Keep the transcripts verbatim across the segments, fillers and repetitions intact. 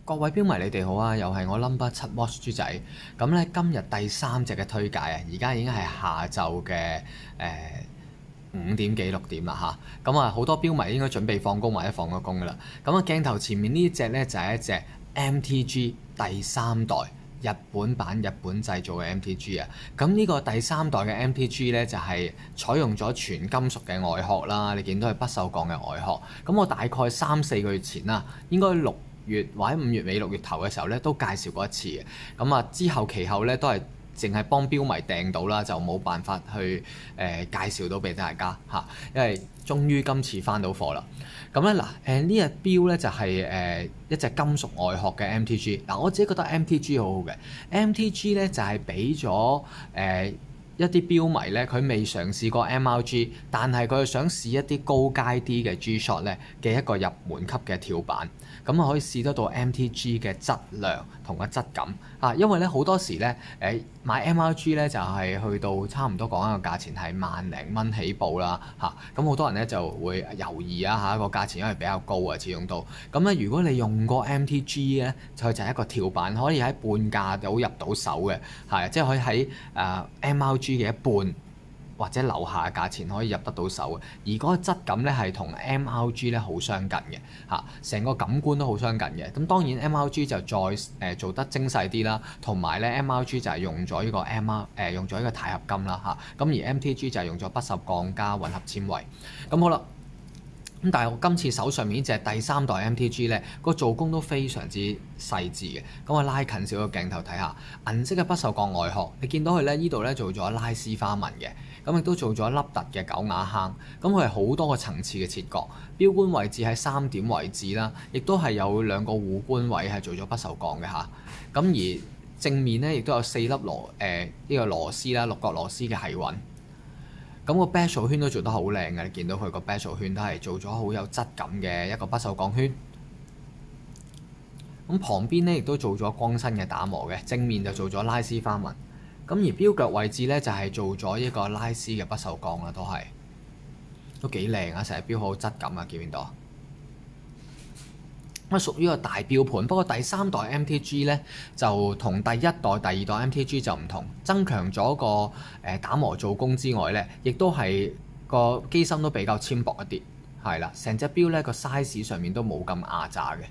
各位標迷，你哋好啊！又係我 number 七 watch 豬仔。咁咧今日第三隻嘅推介啊，而家已經係下晝嘅誒五點幾六點啦嚇。咁啊好多標迷應該準備放工或者放咗工噶啦。咁啊鏡頭前面呢隻咧就係一隻 M T G 第三代日本版日本製造嘅 M T G 啊。咁呢個第三代嘅 M T G 咧就係採用咗全金屬嘅外殼啦。你見到係不鏽鋼嘅外殼。咁我大概三四個月前啦，應該六月或者五月尾六月頭嘅時候咧，都介紹過一次嘅。咁啊，之後其後咧都係淨係幫標迷訂到啦，就冇辦法去誒、呃、介紹到俾大家嚇，因為終於今次翻到貨啦。咁咧嗱誒呢隻標咧就係、是、誒、呃、一隻金屬外殼嘅 M T G。嗱我自己覺得 M T G 好好嘅 M T G 咧就係俾咗誒一啲標迷咧，佢未嘗試過 M R G， 但係佢想試一啲高階啲嘅 G-Shock 咧嘅一個入門級嘅跳板，咁啊可以試得到 M T G 嘅質量同個質感啊。因為咧好多時咧誒買 M R G 咧就係、是、去到差唔多講緊個價錢係萬零蚊起步啦嚇，咁、啊、好多人咧就會猶豫啊嚇，個價錢因為比較高啊，始終都咁咧。如果你用過 M T G 咧，就就係一個跳板，可以喺半價度入到手嘅，係即係可以喺誒、呃、M R G 嘅一半或者樓下嘅價錢可以入得到手嘅，而嗰個質感咧係同 M R G 咧好相近嘅嚇，成個感官都好相近嘅。咁當然 M R G 就再誒、呃、做得精細啲啦，同埋咧 M R G 就係用咗呢個 M R 誒、呃、用咗呢個鈦合金啦嚇，咁而 M T G 就係用咗不鏽鋼加混合纖維。咁好啦。咁但係我今次手上面呢隻第三代 M T G 咧，個做工都非常之細緻嘅。咁我拉近少個鏡頭睇下，銀色嘅不鏽鋼外殼，你見到佢咧呢度咧做咗拉絲花紋嘅，咁亦都做咗凹凸嘅狗牙坑。咁佢係好多個層次嘅切割，標冠位置喺三點位置啦，亦都係有兩個護冠位係做咗不鏽鋼嘅嚇。咁而正面咧亦都有四粒螺誒呢個螺絲啦，六角螺絲嘅繫穩。咁個 bezel 圈都做得好靚嘅，你見到佢個 bezel 圈都係做咗好有質感嘅一個不鏽鋼圈。咁旁邊咧亦都做咗光身嘅打磨嘅，正面就做咗拉絲花紋。咁而標腳位置咧就係做咗一個拉絲嘅不鏽鋼啦，都係都幾靚啊！成日標好質感啊，見唔見到？咁啊屬於個大標盤，不過第三代 M T G 咧就同第一代、第二代 M T G 就唔同，增強咗個誒打磨做工之外咧，亦都係個機芯都比較纖薄一啲，係啦，成隻標咧個 size 上面都冇咁壓榨嘅。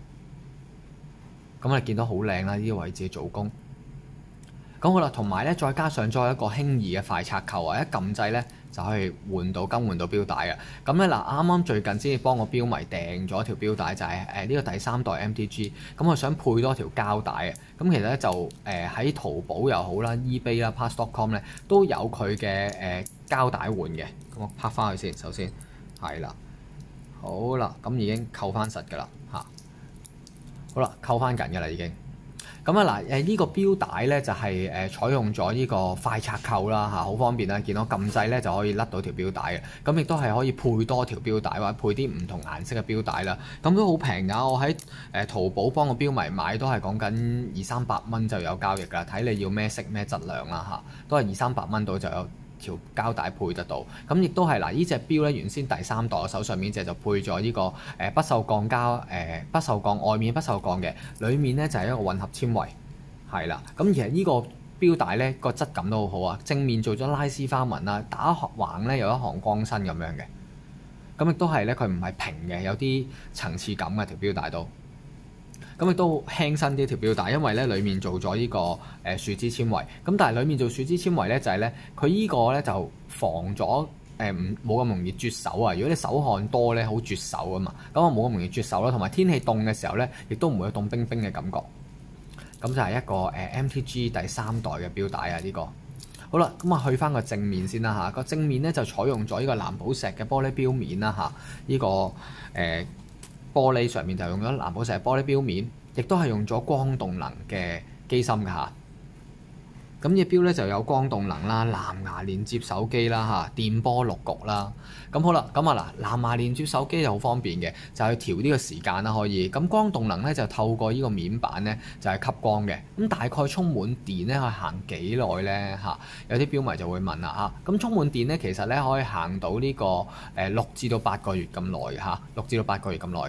咁你見到好靚啦，呢啲位置嘅做工。咁好啦，同埋咧再加上咗一個輕易嘅快拆扣啊，一撳掣咧就可以換到更換到標帶嘅。咁咧嗱，啱啱最近先至幫我標迷訂咗條標帶，就係誒呢個第三代 M T G。咁我想配多條膠帶嘅。咁其實咧就誒喺、呃、淘寶又好啦、eBay 啦、Parts dot com 咧都有佢嘅誒膠帶換嘅。咁我拍翻去先，首先係啦，好啦，咁已經扣翻實㗎啦嚇。好啦，扣翻緊㗎啦已經。咁啊嗱，誒呢個標帶咧就係誒採用咗呢個快拆扣啦嚇，好方便啦。見到撳掣咧就可以甩到條標帶嘅，咁亦都係可以配多條標帶或者配啲唔同顏色嘅標帶啦。咁都好平㗎，我喺誒淘寶幫個標迷買都係講緊二三百蚊就有交易㗎，睇你要咩色咩質量啦嚇，都係二三百蚊到就有條膠帶配得到。咁亦都係嗱，呢隻標咧原先第三代我手上面隻就配咗呢個誒不鏽鋼加誒不鏽鋼，外面不鏽鋼嘅，裡面咧就係一個混合纖維，係啦。咁其實呢個標帶咧個質感都好好啊，正面做咗拉絲花紋啦，打橫咧有一行光身咁樣嘅。咁亦都係咧佢唔係平嘅，有啲層次感嘅條標帶都。咁亦都輕身啲條標帶，因為咧裡面做咗呢個誒樹脂纖維。咁但係裡面做樹脂纖維咧，就係咧佢依個咧就防咗誒唔冇咁容易絕手啊！如果你手汗多咧，好絕手啊嘛。咁我冇咁容易絕手啦，同埋天氣凍嘅時候咧，亦都唔會有凍冰冰嘅感覺。咁就係一個誒 M T G 第三代嘅標帶啊！呢個好啦，咁啊去翻個正面先啦嚇。個正面咧就採用咗呢個藍寶石嘅玻璃標面啦嚇。呢個誒。玻璃上面就用咗藍寶石玻璃標面，亦都係用咗光動能嘅機芯㗎嚇。咁呢隻標咧就有光動能啦、藍牙連接手機啦嚇、電波六局啦。咁好啦，咁啊嗱，藍牙連接手機就好方便嘅，就係調呢個時間啦可以。咁光動能咧就透過呢個面板咧就係吸光嘅。咁大概充滿電咧可以行幾耐咧嚇？有啲標迷就會問啦嚇。咁充滿電咧其實咧可以行到呢個誒六至到八個月咁耐嚇，六至到八個月咁耐嘅。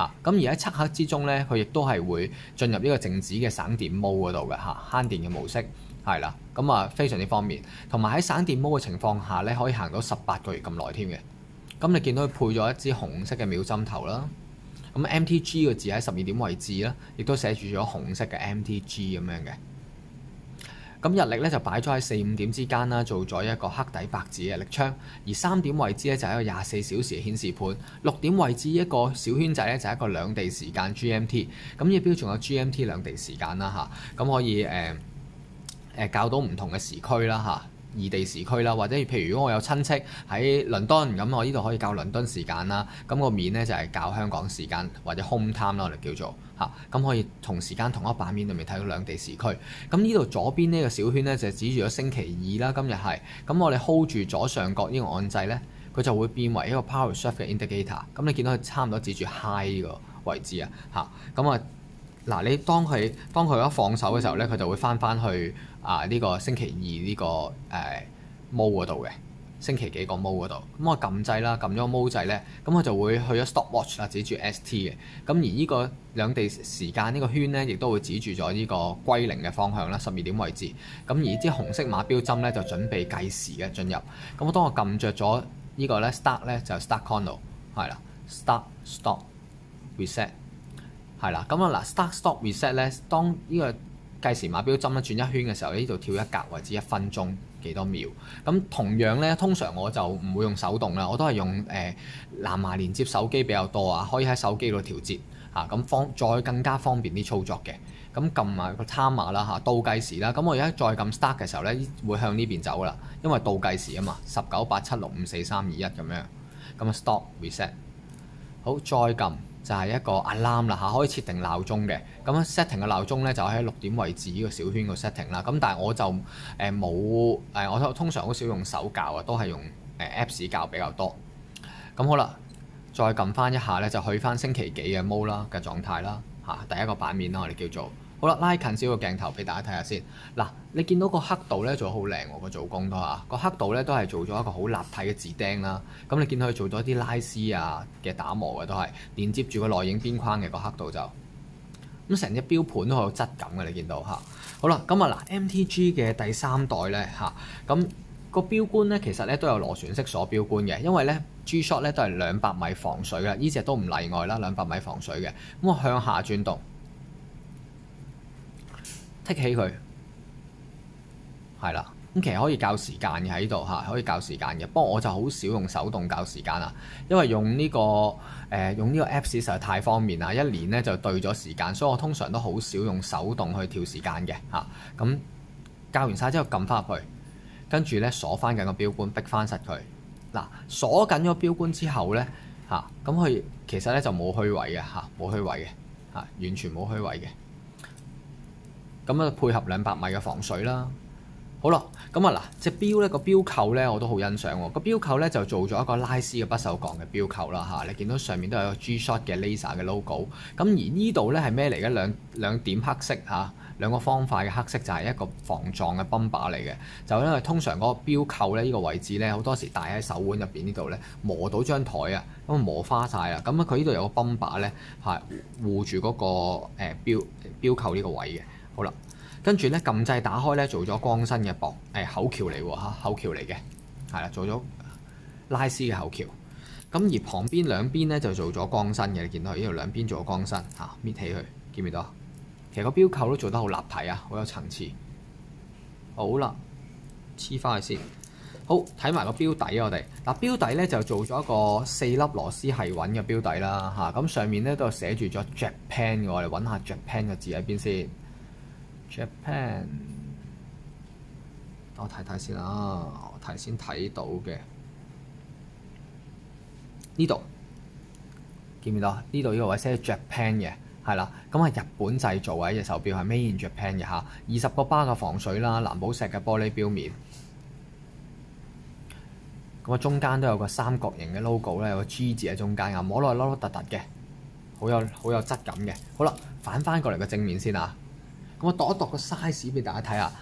嚇。咁而喺漆黑之中咧，佢亦都係會進入呢個靜止嘅省電 mode 嗰度嘅嚇，慳電嘅模式係啦。咁啊非常之方便，同埋喺省電 mode 嘅情況下咧，可以行到十八個月咁耐添嘅。咁你見到佢配咗一支紅色嘅秒針頭啦。咁 M T G 個字喺十二點位置啦，亦都寫住咗紅色嘅 M T G 咁樣嘅。咁日曆咧就擺咗喺四五點之間啦，做咗一個黑底白字嘅日曆窗。而三點位置咧就係一個廿四小時嘅顯示盤，六點位置一個小圈仔咧就係一個兩地時間 G M T。咁呢個標仲有 G M T 兩地時間啦嚇，咁可以誒誒、呃、校到唔同嘅時區啦嚇。異地時區啦，或者譬如如果我有親戚喺倫敦，咁我呢度可以校倫敦時間啦。咁個面咧就係校香港時間或者 home time 啦，我哋叫做嚇。咁可以同時間同一版面裏面睇到兩地時區。咁呢度左邊呢個小圈咧就指住咗星期二啦，今日係。咁我哋 hold 住左上角呢個按掣咧，佢就會變為一個 power shift 嘅 indicator。咁你見到佢差唔多指住 high 呢個位置啊嚇。咁啊嗱，你當佢當佢一放手嘅時候咧，佢就會翻翻去啊呢、這個星期二呢、這個誒 mode 嗰度嘅星期幾個 mode 嗰度。咁我撳掣啦，撳咗個 mode 掣咧，咁佢就會去咗 stopwatch 啦，指住 S T 嘅。咁而呢個兩地時間呢個圈咧，亦都會指住咗呢個歸零嘅方向啦，十二點位置。咁而支紅色馬標針咧，就準備計時嘅進入。咁我當我撳着咗呢個咧 start 咧，就 start chrono 係啦 ，start stop reset。係啦，咁啊嗱，start stop reset 咧，當呢個計時馬標針咧轉一圈嘅時候，呢度跳一格或者一分鐘幾多秒。咁同樣咧，通常我就唔會用手動啦，我都係用誒、呃、藍牙連接手機比較多啊，可以喺手機度調節嚇，咁、啊、方再更加方便啲操作嘅。咁撳埋個 timer 啦嚇，倒計時啦。咁我而家再撳 start 嘅時候咧，會向呢邊走啦，因為倒計時啊嘛，十九八七六五四三二一咁樣。咁啊 stop reset， 好再撳。就係一個 alarm 啦嚇，可以設定鬧鐘嘅。咁 setting 嘅鬧鐘咧就喺六點位置呢個小圈個 setting 啦。咁但係我就誒冇誒，我通常好少用手校啊，都係用誒 Apps 校比較多。咁好啦，再撳翻一下咧，就去翻星期幾嘅 mode 啦嘅狀態啦嚇，第一個版面啦，我哋叫做。好啦，拉近少個鏡頭俾大家睇下先。嗱，你見到個黑度咧做得好靚喎，個做工都嚇。個黑度咧都係做咗一個好立體嘅字釘啦。咁你見到佢做咗啲拉絲啊嘅打磨嘅都係連接住個內影邊框嘅個黑度就。咁成隻標盤都好有質感嘅，你見到嚇。好啦，咁啊嗱 M T G 嘅第三代咧嚇，咁、個標冠咧其實咧都有螺旋式鎖標冠嘅，因為咧 G-Shock 咧都係兩百米防水嘅，呢隻都唔例外啦，兩百米防水嘅。咁我向下轉動。剔起佢，係啦，咁其實可以校時間嘅喺度嚇，可以校時間嘅。不過我就好少用手動校時間啦，因為用呢、呢個誒、呃、用呢個 Apps 實在太方便啦，一年咧就對咗時間，所以我通常都好少用手動去調時間嘅嚇。咁、啊、校完晒之後撳翻入去，跟住咧鎖翻緊個標冠，逼翻實佢。嗱，鎖緊咗標冠之後咧嚇，咁、啊、佢其實咧就冇虛位嘅嚇，冇虛位嘅嚇，完全冇虛位嘅。咁啊，配合兩百米嘅防水啦。好啦，咁啊嗱，隻錶咧個錶扣咧我都好欣賞喎。個錶扣咧就做咗一個拉絲嘅不鏽鋼嘅錶扣啦嚇。你見到上面都有個 G-Shock 嘅 laser 嘅 logo。咁而呢度咧係咩嚟嘅？兩兩點黑色嚇，兩個方塊嘅黑色就係一個防撞嘅泵把嚟嘅。就因為通常嗰個錶扣咧呢個位置咧好多時戴喺手腕入邊呢度咧磨到張台啊，咁磨花晒啦。咁啊佢呢度有個泵把咧係護住嗰個誒錶錶扣呢個位嘅。好啦，跟住咧撳掣打開咧，做咗光身嘅薄誒口橋嚟喎嚇，口橋嚟嘅，係啦，做咗拉絲嘅口橋。咁而旁邊兩邊咧就做咗光身嘅，你見到呢度兩邊做咗光身嚇，搣起佢，見唔見到？其實個錶扣都做得好立體啊，好有層次。好啦，黐翻去先。好，睇埋個錶底我哋嗱，錶底咧就做咗一個四粒螺絲係穩嘅錶底啦嚇。咁上面咧都寫住咗 Japan 嘅，我哋揾下 Japan 嘅字喺邊先。Japan， 我睇睇先啦，我睇先睇到嘅呢度見唔見到？呢度呢個位寫 Japan 嘅，係啦，咁係日本製造嘅一隻手錶，係 Made in Japan 嘅嚇，二十個巴嘅防水啦，藍寶石嘅玻璃錶面，咁啊中間都有個三角形嘅 logo 咧，有個 G 字喺中間啊，摸落去凹凹凸凸嘅，好有好有質感嘅。好啦，反翻過嚟個正面先啊。咁我度一度個 size 俾大家睇下，嗱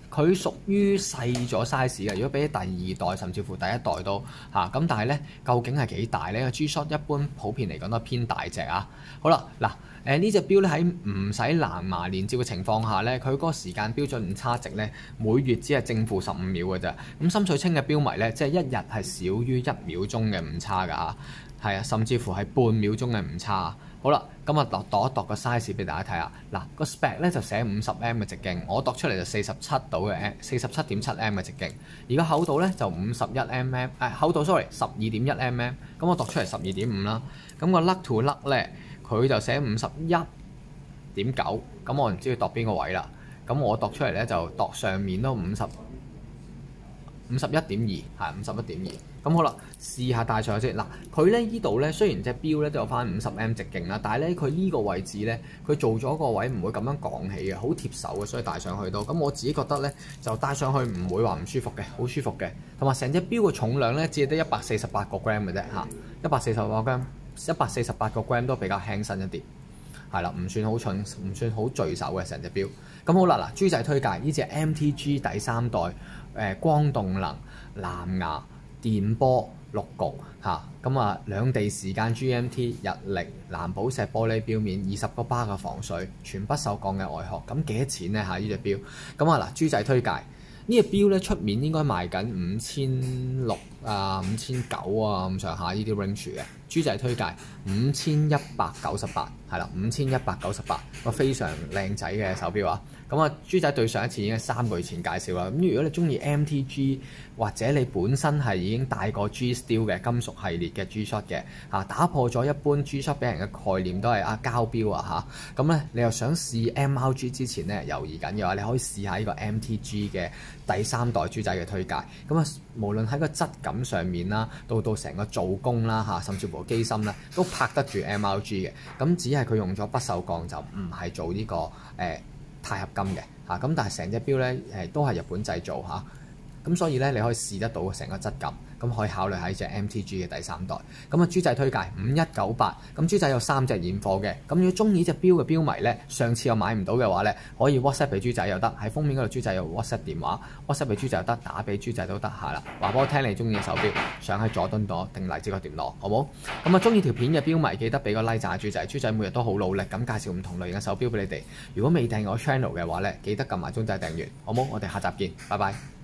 佢屬於細咗 size 嘅。如果比起第二代甚至乎第一代都嚇咁、啊，但係咧究竟係幾大咧？個 G-Shock 一般普遍嚟講都係偏大隻啊。好啦，嗱誒呢隻錶咧喺唔使藍牙連接嘅情況下咧，佢嗰個時間標準誤差值咧每月只係正負十五秒嘅啫。咁心水清嘅錶迷咧，即係一日係少於一秒鐘嘅誤差㗎嚇，係啊，甚至乎係半秒鐘嘅誤差。好啦，咁啊度度一度個 size 俾大家睇下。嗱個 spec 咧就寫五十 m 嘅直徑，我度出嚟就四十七度嘅，四十七點七 m 嘅直徑。而個厚度咧就五十一 mm， 誒厚度 sorry 十二點一 mm， 咁我度出嚟十二點五啦。咁個 lug to lug 咧，佢就寫五十一點九，咁我唔知佢度邊個位啦。咁我度出嚟咧就度上面都五十五十一點二，係五十一點二。咁好啦，試下戴上去先。嗱，佢咧呢度咧雖然隻錶咧都有翻五十 m 直徑啦，但係咧佢呢個位置咧，佢做咗個位唔會咁樣降起嘅，好貼手嘅，所以戴上去都。咁我自己覺得咧，就戴上去唔會話唔舒服嘅，好舒服嘅。同埋成隻錶嘅重量咧，只係得一百四十八個 gram 嘅啫嚇，一百四十八 gram， 一百四十八個 gram 都比較輕身一啲。係啦，唔算好重，唔算好聚手嘅成隻錶。咁好啦，嗱，豬仔推介呢隻 M T G 第三代誒、呃、光動能藍牙電波六局嚇，咁啊兩地時間 G M T 日曆藍寶石玻璃錶面，二十個巴嘅防水，全不鏽鋼嘅外殼。咁幾多錢呢？嚇？呢隻錶咁啊嗱，豬仔推介呢隻錶咧出面應該賣緊五千六啊、五千九啊咁上下呢啲 range 嘅。豬仔推介五千一百九十八，係啦，五千一百九十八個非常靚仔嘅手錶啊！咁啊，豬仔對上一次已經係三個月前介紹啦。咁如果你中意 M T G 或者你本身係已經戴過 G Steel 嘅金屬系列嘅 G-Shock 嘅嚇，打破咗一般 G-Shock 俾人嘅概念都係啊膠錶啊嚇，咁咧你又想試 M R G 之前咧猶豫緊嘅話，你可以試下呢個 M T G 嘅第三代豬仔嘅推介。咁啊，無論喺個質感上面啦，到到成個做工啦嚇，甚至乎機芯咧都拍得住 M R G 嘅。咁只係佢用咗不鏽鋼，就唔係做呢、這個誒。呃鈦合金嘅嚇，咁但係成隻錶咧誒都係日本製造嚇，咁所以咧你可以試得到成個質感，咁可以考慮喺隻 M T G 嘅第三代。咁啊豬仔推介五一九八，咁豬仔有三隻現貨嘅，咁如果中意隻錶嘅錶迷咧，上次又買唔到嘅話咧，可以 WhatsApp 俾豬仔又得，喺封面嗰度豬仔有 WhatsApp 電話 ，WhatsApp 俾豬仔又得，打俾豬仔都得係啦。話俾我聽你中意嘅手錶，想喺佐敦度定荔枝角點攞，好冇？咁啊中意條片嘅錶迷記得俾個 like 讚下豬仔，豬仔每日都好努力咁介紹唔同類型嘅手錶俾你哋。如果未訂我 channel 嘅話咧，記得撳埋鐘仔訂閱，好冇？我哋下集見，拜拜。